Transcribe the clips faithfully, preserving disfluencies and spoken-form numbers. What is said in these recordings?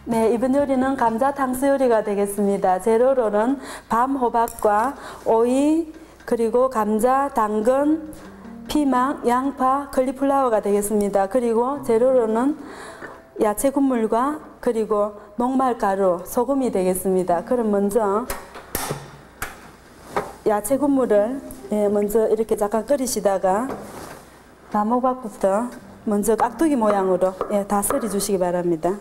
네, 이번 요리는 감자 탕수 요리가 되겠습니다. 재료로는 밤 호박과 오이, 그리고 감자, 당근, 피망, 양파, 컬리플라워가 되겠습니다. 그리고 재료로는 야채 국물과 그리고 녹말가루, 소금이 되겠습니다. 그럼 먼저 야채 국물을 예, 먼저 이렇게 잠깐 끓이시다가 밤호박부터 먼저 깍두기 모양으로 예, 다 썰어 주시기 바랍니다.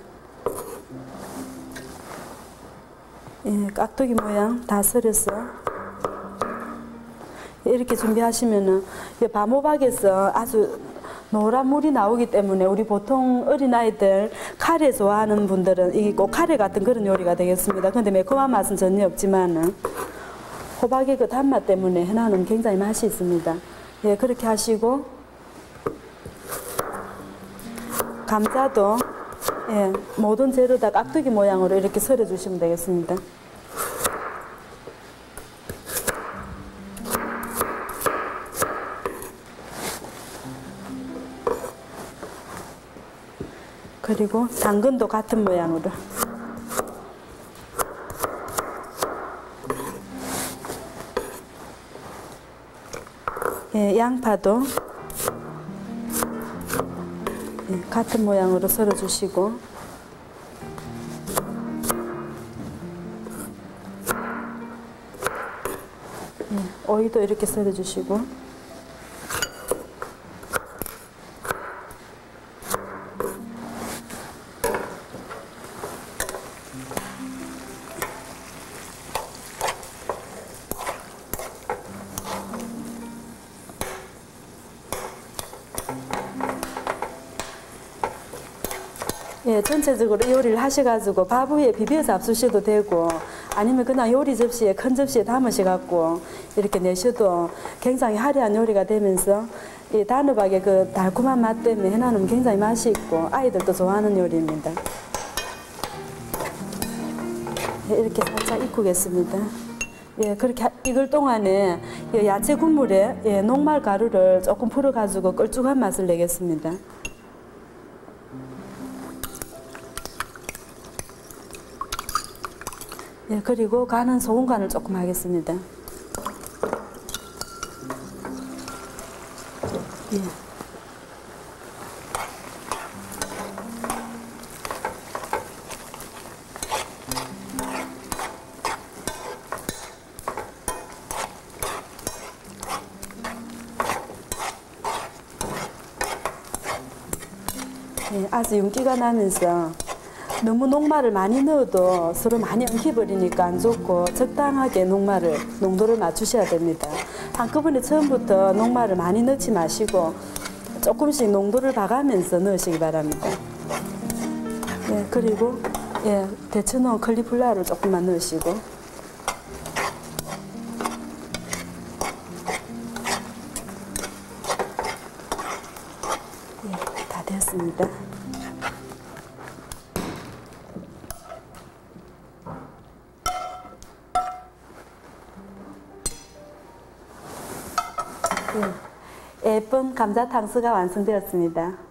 예, 깍두기 모양 다 썰어서 이렇게 준비하시면은 밤호박에서 아주 노란 물이 나오기 때문에 우리 보통 어린아이들 카레 좋아하는 분들은 이게 꼭 카레 같은 그런 요리가 되겠습니다. 근데 매콤한 맛은 전혀 없지만은 호박의 그 단맛 때문에 해놔는 굉장히 맛이 있습니다. 예, 그렇게 하시고 감자도 예, 모든 재료 다 깍두기 모양으로 이렇게 썰어 주시면 되겠습니다. 그리고 당근도 같은 모양으로. 예, 양파도 예, 같은 모양으로 썰어 주시고 예, 오이도 이렇게 썰어 주시고 예, 전체적으로 요리를 하셔가지고 밥 위에 비벼서 앞수셔도 되고 아니면 그냥 요리 접시에 큰 접시에 담으셔갖고 이렇게 내셔도 굉장히 화려한 요리가 되면서 이 단호박의 그 달콤한 맛 때문에 해놔놓으면 굉장히 맛이 있고 아이들도 좋아하는 요리입니다. 예, 이렇게 살짝 익히겠습니다. 예, 그렇게 익을 동안에 야채 국물에 예, 녹말 가루를 조금 풀어가지고 걸쭉한 맛을 내겠습니다. 예, 그리고 간은 소금 간을 조금 하겠습니다. 예. 예, 아주 윤기가 나면서 너무 녹말을 많이 넣어도 서로 많이 엉켜버리니까 안 좋고 적당하게 녹말을 농도를 맞추셔야 됩니다. 한꺼번에 처음부터 녹말을 많이 넣지 마시고 조금씩 농도를 봐가면서 넣으시기 바랍니다. 예, 그리고 예, 데쳐놓은 컬리플라워를 조금만 넣으시고 예, 다 되었습니다. 예, 예쁜 감자 탕수가 완성되었습니다.